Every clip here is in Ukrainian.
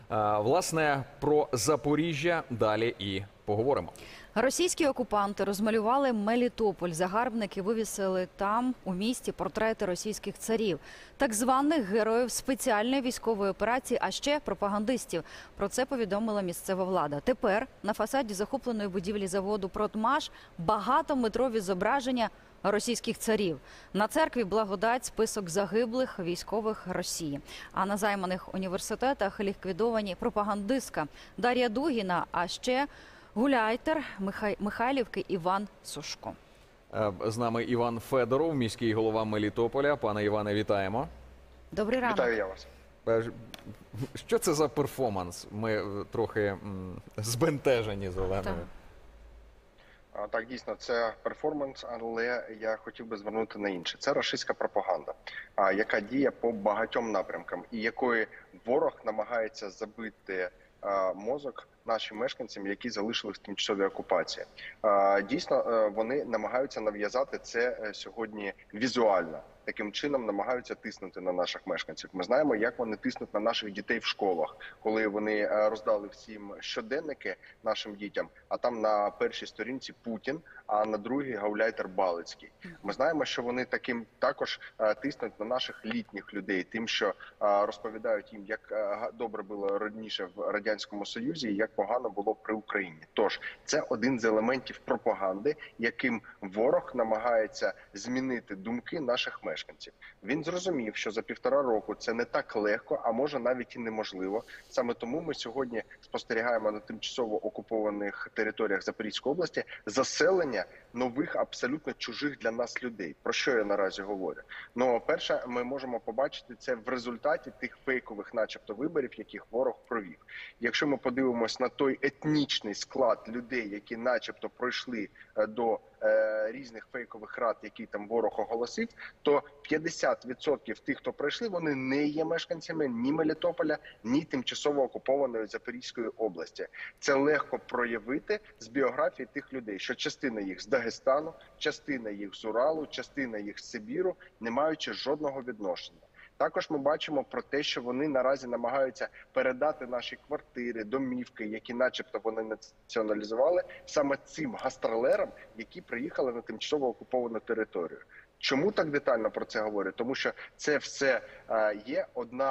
Власне, про Запоріжжя далі і поговоримо. Російські окупанти розмалювали Мелітополь. Загарбники вивісили там, у місті, портрети російських царів, так званих героїв спеціальної військової операції, а ще пропагандистів. Про це повідомила місцева влада. Тепер на фасаді захопленої будівлі заводу «Продмаш» багатометрові зображення російських царів. На церкві «Благодать» список загиблих військових Росії. А на займаних університетах ліквідовані пропагандистка Дар'я Дугіна, а ще гуляйтер Михайлівки Іван Сушко. З нами Іван Федоров, міський голова Мелітополя. Пане Іване, вітаємо. Добрий ранок. Вітаю я вас. Що це за перформанс? Ми трохи збентежені зеленою. Так, дійсно, це перформанс, але я хотів би звернути на інше. Це рашистська пропаганда, яка діє по багатьом напрямкам і якої ворог намагається забити мозок нашим мешканцям, які залишились в тимчасовій окупації. Дійсно, вони намагаються нав'язати це сьогодні візуально. Таким чином намагаються тиснути на наших мешканців. Ми знаємо, як вони тиснуть на наших дітей в школах, коли вони роздали всім щоденники нашим дітям, а там на першій сторінці Путін, а на другій гауляйтер Балицький. Ми знаємо, що вони таким також тиснуть на наших літніх людей, тим, що розповідають їм, як добре було раніше в Радянському Союзі і як погано було при Україні. Тож, це один з елементів пропаганди, яким ворог намагається змінити думки наших мешканців. Він зрозумів, що за 1,5 року це не так легко, а може навіть і неможливо. Саме тому ми сьогодні спостерігаємо на тимчасово окупованих територіях Запорізької області заселення нових, абсолютно чужих для нас людей. Про що я наразі говорю? Ну, перше, ми можемо побачити це в результаті тих фейкових, начебто, виборів, яких ворог провів. Якщо ми подивимось на той етнічний склад людей, які начебто пройшли до різних фейкових рад, які там ворог оголосив, то 50% тих, хто пройшли, вони не є мешканцями ні Мелітополя, ні тимчасово окупованої Запорізької області. Це легко проявити з біографії тих людей, що частина їх з Дагестану, частина їх з Уралу, частина їх з Сибіру, не маючи жодного відношення. Також ми бачимо про те, що вони наразі намагаються передати наші квартири, домівки, які начебто вони націоналізували, саме цим гастролерам, які приїхали на тимчасово окуповану територію. Чому так детально про це говорю? Тому що це все є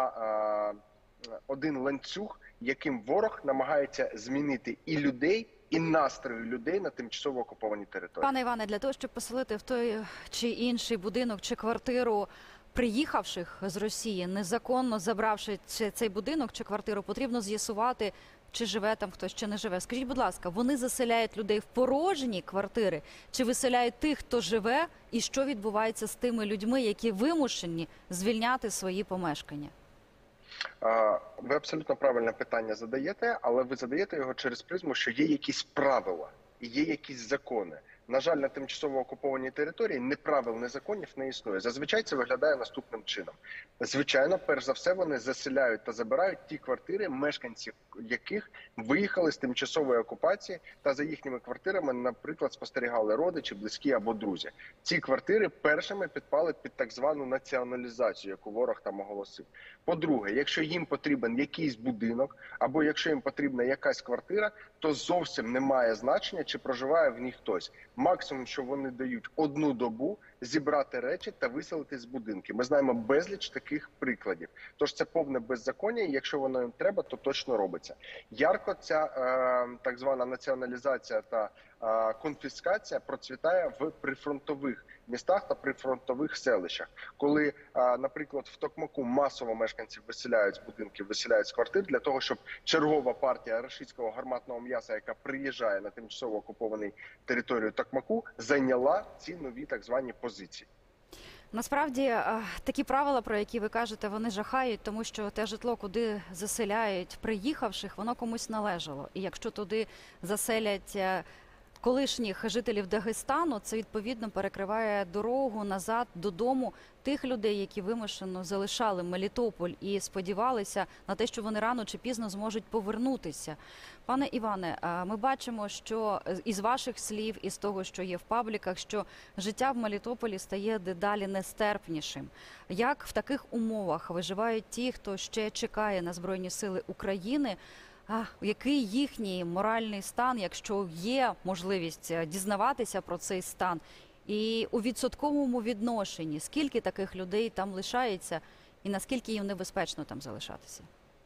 один ланцюг, яким ворог намагається змінити і людей, і настрої людей на тимчасово окупованій території. Пане Іване, для того, щоб поселити в той чи інший будинок чи квартиру приїхавших з Росії, незаконно забравши цей будинок чи квартиру, потрібно з'ясувати, чи живе там хтось, чи не живе. Скажіть, будь ласка, вони заселяють людей в порожні квартири, чи виселяють тих, хто живе, і що відбувається з тими людьми, які вимушені звільняти свої помешкання? Ви абсолютно правильне питання задаєте, але ви задаєте його через призму, що є якісь правила і є якісь закони. На жаль, на тимчасово окупованій території ні правил, ні законів не існує. Зазвичай це виглядає наступним чином. Звичайно, перш за все, вони заселяють та забирають ті квартири, мешканці яких виїхали з тимчасової окупації та за їхніми квартирами, наприклад, спостерігали родичі, близькі або друзі. Ці квартири першими підпали під так звану націоналізацію, яку ворог там оголосив. По-друге, якщо їм потрібен якийсь будинок, або якщо їм потрібна якась квартира, то зовсім не має значення, чи проживає в ній хтось. Максимум, що вони дають 1 добу зібрати речі та виселити з будинки. Ми знаємо безліч таких прикладів. Тож це повне беззаконня, і якщо воно їм треба, то точно робиться. Ярко ця так звана націоналізація та конфіскація процвітає в прифронтових містах та прифронтових селищах. Коли, наприклад, в Токмаку масово мешканців виселяють з будинків, виселяють з квартир для того, щоб чергова партія рашистського гарматного м'яса, яка приїжджає на тимчасово окупованій територію Токмаку, зайняла ці нові так звані позиції. Насправді, такі правила, про які ви кажете, вони жахають, тому що те житло, куди заселяють приїхавших, воно комусь належало. І якщо туди заселять колишніх жителів Дагестану. Це, відповідно, перекриває дорогу назад додому тих людей, які вимушено залишали Мелітополь і сподівалися на те, що вони рано чи пізно зможуть повернутися. Пане Іване, ми бачимо, що із ваших слів, із того, що є в пабліках, що життя в Мелітополі стає дедалі нестерпнішим. Як в таких умовах виживають ті, хто ще чекає на Збройні Сили України? Який їхній моральний стан, якщо є можливість дізнаватися про цей стан? І у відсотковому відношенні, скільки таких людей там лишається і наскільки їм небезпечно там залишатися?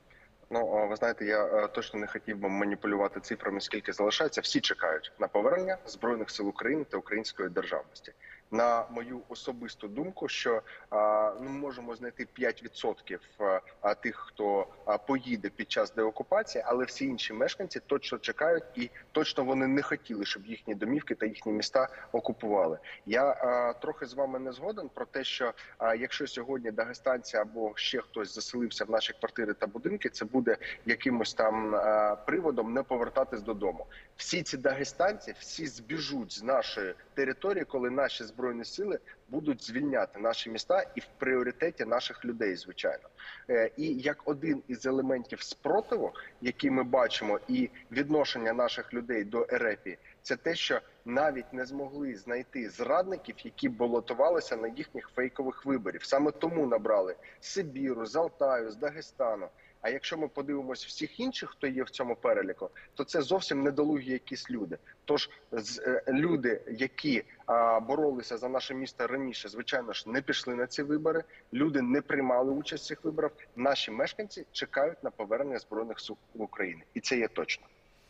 Ну, ви знаєте, я точно не хотів би маніпулювати цифрами, скільки залишається. Всі чекають на повернення Збройних сил України та української державності. На мою особисту думку, що ми можемо знайти 5% тих, хто поїде під час деокупації, але всі інші мешканці точно чекають і точно вони не хотіли, щоб їхні домівки та їхні міста окупували. Я трохи з вами не згоден про те, що якщо сьогодні дагестанці або ще хтось заселився в наші квартири та будинки, це буде якимось там приводом не повертатись додому. Всі ці дагестанці, всі збіжуть з нашої території, коли наші Збройні сили будуть звільняти наші міста і в пріоритеті наших людей, звичайно. І як один із елементів спротиву, який ми бачимо, і відношення наших людей до РФ, це те, що навіть не змогли знайти зрадників, які балотувалися на їхніх фейкових виборів. Саме тому набрали з Сибіру, з Алтаю, з Дагестану. А якщо ми подивимось всіх інших, хто є в цьому переліку, то це зовсім недолугі якісь люди. Тож люди, які боролися за наше місто раніше, звичайно ж, не пішли на ці вибори, люди не приймали участь в цих виборах. Наші мешканці чекають на повернення Збройних сил України. І це є точно.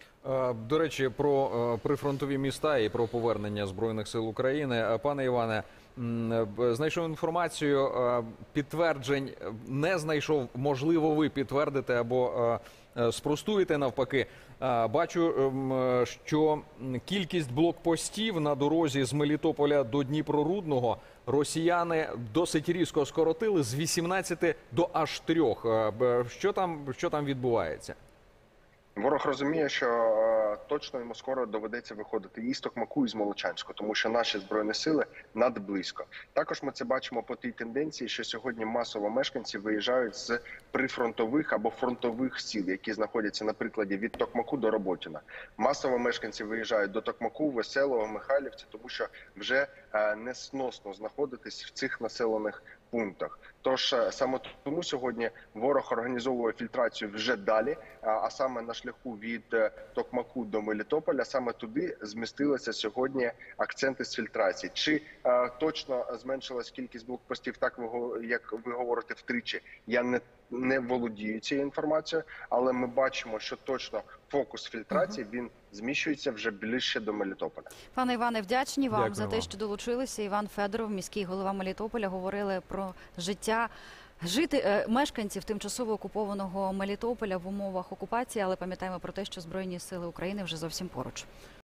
До речі, про прифронтові міста і про повернення Збройних сил України. Пане Іване, знайшов інформацію, підтверджень не знайшов. Можливо, ви підтвердите або спростуєте навпаки. Бачу, що кількість блокпостів на дорозі з Мелітополя до Дніпрорудного росіяни досить різко скоротили з 18 до аж 3. Що там відбувається? Ворог розуміє, що точно йому скоро доведеться виходити і з Токмаку, і з Молочанську, тому що наші Збройні сили надблизько. Також ми це бачимо по тій тенденції, що сьогодні масово мешканці виїжджають з прифронтових або фронтових сіл, які знаходяться, на прикладі, від Токмаку до Роботіна. Масово мешканці виїжджають до Токмаку, Веселого, Михайлівці, тому що вже несносно знаходитись в цих населених пунктах. Тож саме тому сьогодні ворог організовує фільтрацію вже далі, а саме на шляху від Токмаку до Мелітополя, саме туди змістилися сьогодні акценти з фільтрації. Чи точно зменшилась кількість блокпостів, так як ви говорите, втричі, я не володію цією інформацією, але ми бачимо, що точно фокус фільтрації, він зміщується вже ближче до Мелітополя. Пане Іване, вдячні вам Дякую за те, вам. що долучилися. Іван Федоров, міський голова Мелітополя, говорили про життя мешканців тимчасово окупованого Мелітополя в умовах окупації, але пам'ятаємо про те, що Збройні сили України вже зовсім поруч.